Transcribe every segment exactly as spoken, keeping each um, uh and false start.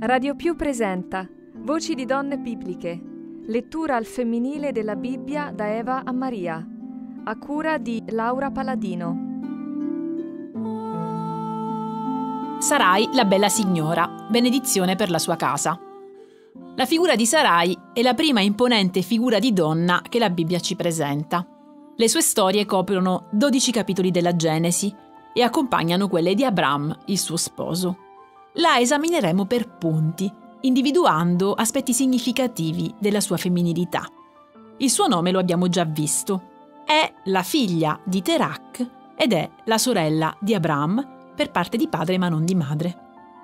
Radio Più presenta Voci di donne bibliche, lettura al femminile della Bibbia da Eva a Maria, a cura di Laura Paladino. Sarai, la bella signora, benedizione per la sua casa. La figura di Sarai è la prima imponente figura di donna che la Bibbia ci presenta. Le sue storie coprono dodici capitoli della Genesi e accompagnano quelle di Abram, il suo sposo. La esamineremo per punti, individuando aspetti significativi della sua femminilità. Il suo nome lo abbiamo già visto. È la figlia di Terach ed è la sorella di Abram per parte di padre ma non di madre.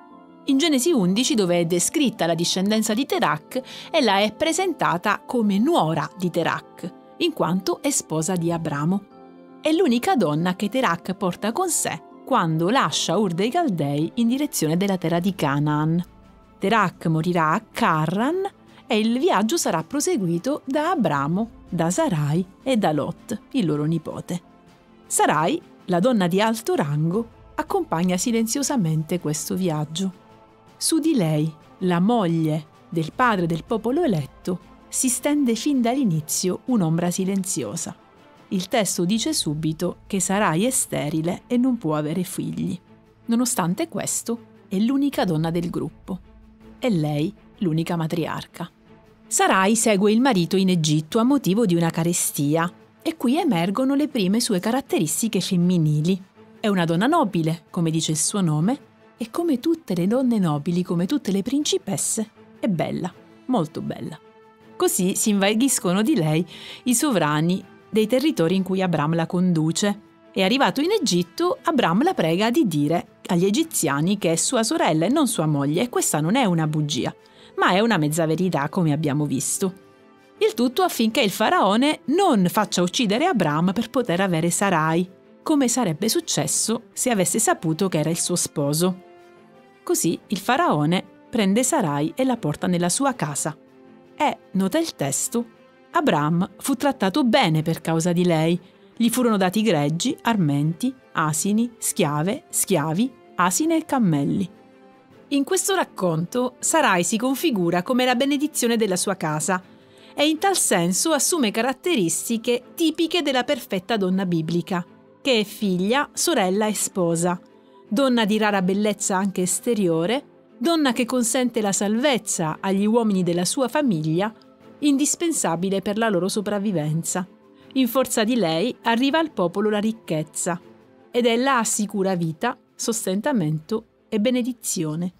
In Genesi undici, dove è descritta la discendenza di Terach, ella è presentata come nuora di Terach, in quanto è sposa di Abramo. È l'unica donna che Terach porta con sé quando lascia Ur dei Caldei in direzione della terra di Canaan. Terach morirà a Carran e il viaggio sarà proseguito da Abramo, da Sarai e da Lot, il loro nipote. Sarai, la donna di alto rango, accompagna silenziosamente questo viaggio. Su di lei, la moglie del padre del popolo eletto, si stende fin dall'inizio un'ombra silenziosa. Il testo dice subito che Sarai è sterile e non può avere figli. Nonostante questo, è l'unica donna del gruppo. È lei l'unica matriarca. Sarai segue il marito in Egitto a motivo di una carestia e qui emergono le prime sue caratteristiche femminili. È una donna nobile, come dice il suo nome, e come tutte le donne nobili, come tutte le principesse, è bella, molto bella. Così si invaghiscono di lei i sovrani dei territori in cui Abram la conduce. E arrivato in Egitto, Abram la prega di dire agli egiziani che è sua sorella e non sua moglie, e questa non è una bugia, ma è una mezza verità, come abbiamo visto. Il tutto affinché il faraone non faccia uccidere Abram per poter avere Sarai, come sarebbe successo se avesse saputo che era il suo sposo. Così il faraone prende Sarai e la porta nella sua casa. E, nota il testo, Abram fu trattato bene per causa di lei. Gli furono dati greggi, armenti, asini, schiave, schiavi, asine e cammelli. In questo racconto Sarai si configura come la benedizione della sua casa e in tal senso assume caratteristiche tipiche della perfetta donna biblica, che è figlia, sorella e sposa, donna di rara bellezza anche esteriore, donna che consente la salvezza agli uomini della sua famiglia, indispensabile per la loro sopravvivenza. In forza di lei arriva al popolo la ricchezza ed ella assicura vita, sostentamento e benedizione.